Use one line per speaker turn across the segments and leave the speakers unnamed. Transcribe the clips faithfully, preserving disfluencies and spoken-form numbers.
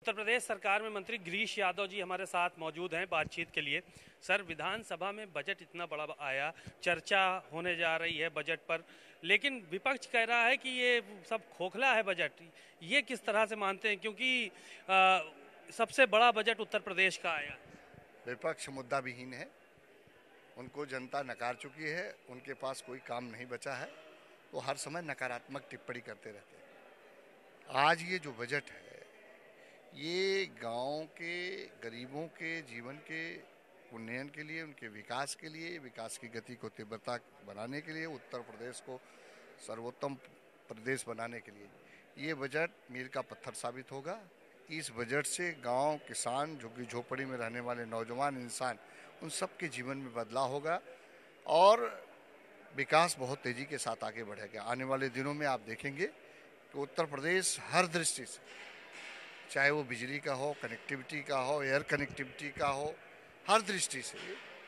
उत्तर प्रदेश सरकार में मंत्री गिरीश यादव जी हमारे साथ मौजूद हैं बातचीत के लिए। सर, विधानसभा में बजट इतना बड़ा आया, चर्चा होने जा रही है बजट पर, लेकिन विपक्ष कह रहा है कि ये सब खोखला है बजट। ये किस तरह से मानते हैं, क्योंकि आ, सबसे बड़ा बजट उत्तर प्रदेश का आया।
विपक्ष मुद्दा विहीन है, उनको जनता नकार चुकी है, उनके पास कोई काम नहीं बचा है, तो हर समय नकारात्मक टिप्पणी करते रहते हैं। आज ये जो बजट है, ये गांव के गरीबों के जीवन के उन्नयन के लिए, उनके विकास के लिए, विकास की गति को तीव्रता बनाने के लिए, उत्तर प्रदेश को सर्वोत्तम प्रदेश बनाने के लिए ये बजट मील का पत्थर साबित होगा। इस बजट से गांव, किसान, झुग्गी झोपड़ी में रहने वाले नौजवान इंसान, उन सब के जीवन में बदलाव होगा और विकास बहुत तेजी के साथ आगे बढ़ेगा। आने वाले दिनों में आप देखेंगे कि उत्तर प्रदेश हर दृष्टि से, चाहे वो बिजली का हो, कनेक्टिविटी का हो, एयर कनेक्टिविटी का हो, हर दृष्टि से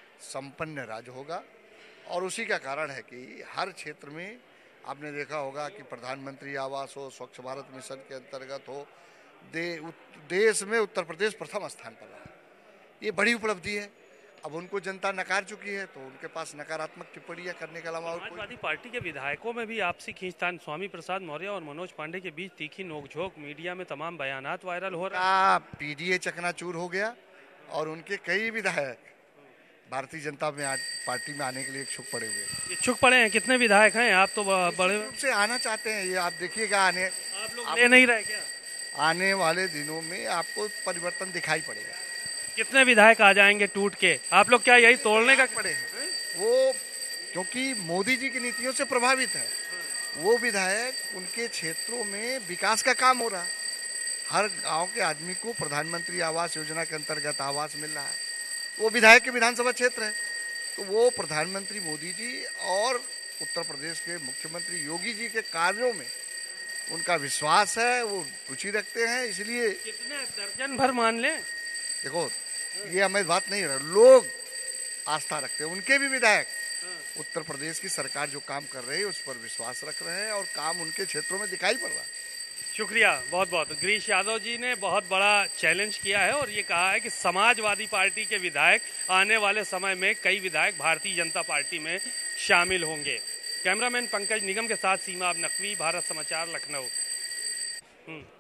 संपन्न राज्य होगा। और उसी का कारण है कि हर क्षेत्र में आपने देखा होगा कि प्रधानमंत्री आवास हो, स्वच्छ भारत मिशन के अंतर्गत हो, दे, देश में उत्तर प्रदेश प्रथम स्थान पर रहा। ये बड़ी उपलब्धि है। अब उनको जनता नकार चुकी है, तो उनके पास नकारात्मक टिप्पणियां करने के अलावा
समाजवादी पार्टी के विधायकों में भी आपसी खींचतान। स्वामी प्रसाद मौर्य और मनोज पांडे के बीच तीखी नोकझोंक, मीडिया में तमाम बयानात वायरल हो रहा है।
पीडीए चकनाचूर हो गया और उनके कई विधायक भारतीय जनता में आज पार्टी में आने के लिए इच्छुक पड़े हुए
इच्छुक पड़े हैं। कितने विधायक हैं? आप तो बड़े
रूप से आना चाहते हैं। ये आप देखिएगा, आने
आप लोग ले नहीं रहे क्या?
आने वाले दिनों में आपको परिवर्तन दिखाई पड़ेगा।
कितने विधायक आ जाएंगे टूट के? आप लोग क्या यही तोड़ने का
पड़े वो, क्योंकि मोदी जी की नीतियों से प्रभावित है वो विधायक, उनके क्षेत्रों में विकास का काम हो रहा है। हर गांव के आदमी को प्रधानमंत्री आवास योजना के अंतर्गत आवास मिल रहा है। वो विधायक के विधानसभा क्षेत्र है, तो वो प्रधानमंत्री मोदी जी और उत्तर प्रदेश के मुख्यमंत्री योगी जी के कार्यों में उनका विश्वास है, वो रुचि रखते हैं। इसलिए
कितने दर्जन भर मान लें,
देखो ये हमें बात नहीं है, लोग आस्था रखते हैं। उनके भी विधायक उत्तर प्रदेश की सरकार जो काम कर रही है उस पर विश्वास रख रहे हैं और काम उनके क्षेत्रों में दिखाई पड़ रहा है।
शुक्रिया बहुत बहुत। गिरीश यादव जी ने बहुत बड़ा चैलेंज किया है और ये कहा है कि समाजवादी पार्टी के विधायक आने वाले समय में कई विधायक भारतीय जनता पार्टी में शामिल होंगे। कैमरामैन पंकज निगम के साथ सीमा अब नकवी, भारत समाचार, लखनऊ।